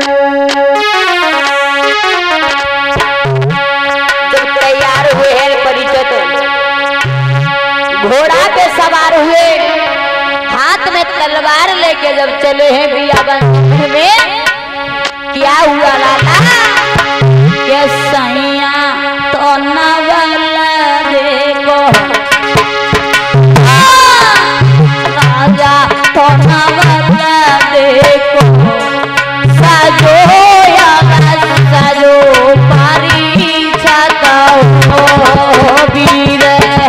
जब तैयार हुए हैं परिचित, घोड़ा पे सवार हुए, हाथ में तलवार लेके जब चले हैं बियाबन में, क्या हुआ लाला के सैया तो नवला देखो राजा तो नवला देखो साजो या साजो पारी छाता हो वीर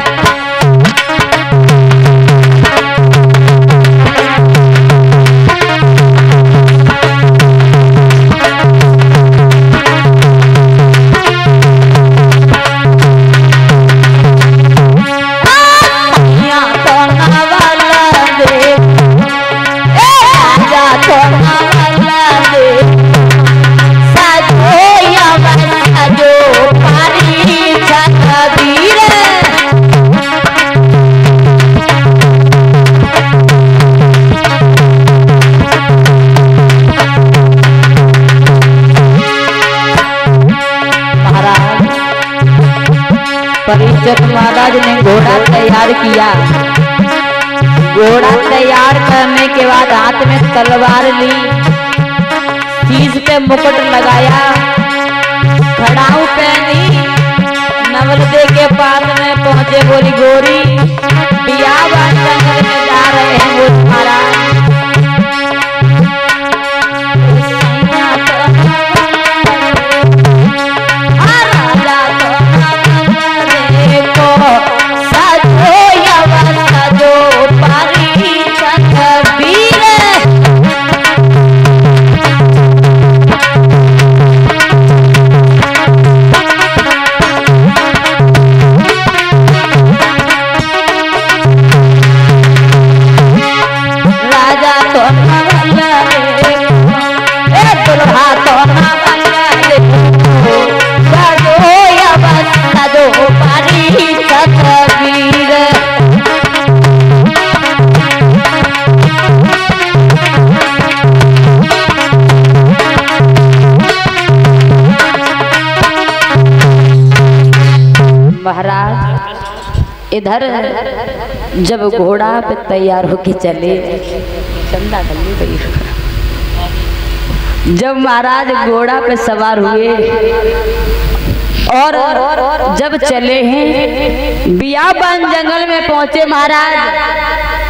परिचित महाराज ने घोड़ा तैयार किया। घोड़ा तैयार करने के बाद हाथ में तलवार ली, शीश पे मुकुट लगाया, खड़ाऊ पहनी, नवलदे के पास में पहुंचे, बोली गोरी बियाबान जंगल में जा रहे हैं वो महाराज। महाराज इधर जब घोड़ा पे तैयार होके चले, चंदा जब महाराज घोड़ा पे सवार हुए और जब चले हैं बियाबान जंगल में पहुंचे महाराज,